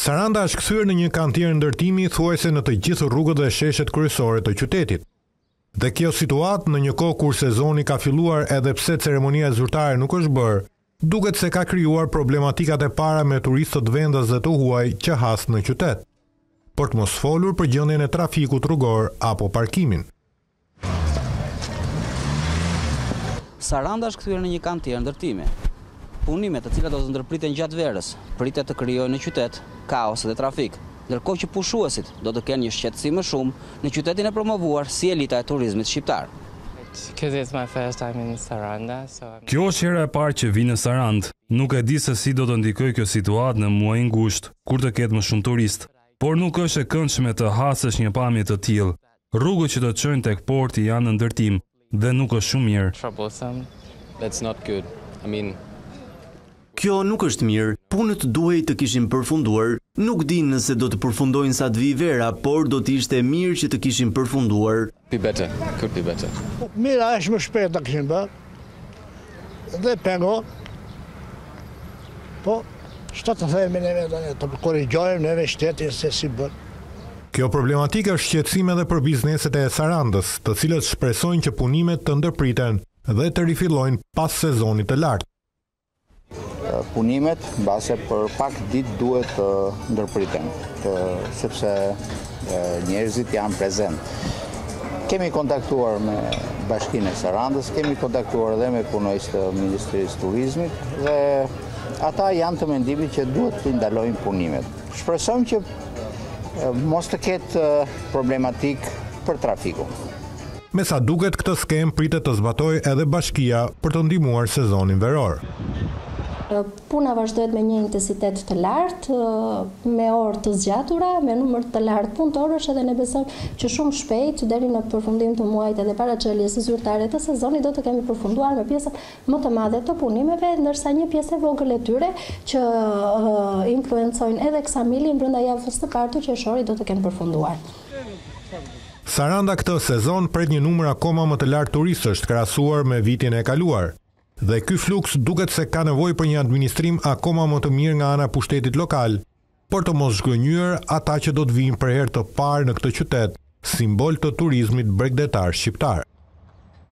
Saranda është kthyer në një kantier ndërtimi thuajse në të gjithë rrugët dhe sheshet kryesore të qytetit. Dhe kjo situatë në një kohë kur sezoni ka filluar edhe pse ceremonia zyrtare nuk është bërë, duket se ka krijuar problematikat e para me turistët vendas dhe të huaj që has në qytet. Për të mos folur për gjendjen e trafikut rrugor apo parkimin. Saranda është kthyer në një kantier ndërtimi. Punimet të cilat do të ndërpriten gjatë verës, pritet të krijojnë në qytet kaos dhe trafik, ndërkohë që pushuesit do të kenë një shqetësim më shumë në qytetin e promovuar si elita e turizmit shqiptar. Kjo është hera e parë që vi në Sarandë. Nuk e di se si do të ndikojë kjo situatë në muajin gusht, kur të ketë më shumë turist, por nuk është e këndshme të hasësh një pamje të tillë. Rrugët që të çojnë tek porti janë në ndërtim dhe nuk është shumë mirë. Kjo nuk është mirë, punët duhej të kishin përfunduar, nuk di nëse do të përfundojnë sa të vi vera, por do të ishte mirë që të kishin përfunduar. Mira, është më shpejt të kishin bërë, dhe pengo, po, shtë të thejmë neve të korrigjojmë neve shtetin se si bërë. Kjo problematikë është shqetësim edhe për bizneset e Sarandës, të cilët shpresojnë që punimet të ndërpriten dhe të rifillojnë pas sezonit të lartë. Punimet, mbase për pak ditë duhet të ndërpriten, sepse njerëzit janë prezent. Kemi kontaktuar me Bashkinë e Sarandës, kemi kontaktuar edhe me punojës të Ministrisë Turizmit dhe ata janë të mendimit që duhet të ndalojnë punimet. Shpresojmë që mos të ketë problematik për trafikun. Me sa duket, këtë skem pritet të zbatojë edhe bashkia për të ndihmuar sezonin veror. Puna vazhdohet me një intensitet të lartë, me orë të zgjatura, me numër të lartë punëtorësh edhe ne besojmë që shumë shpejt deri në përfundim të muajit edhe para çeljes së zyrtare të sezonit do të kemi përfunduar me pjesën më të madhe të punimeve, ndërsa një pjesë e vogël e tyre që influencojnë edhe eksamilin brenda javës së parë të qershorit do të kenë përfunduar. Saranda këtë sezon pret një numër akoma më të lartë turistësh krahasuar me vitin e kaluar. Dhe ky fluks duket se ka nevojë për një administrim akoma më të mirë nga ana e pushtetit lokal, por të mos zhgënjur ata që do të vinë për herë të parë në këtë qytet, simbol të turizmit bregdetar shqiptar.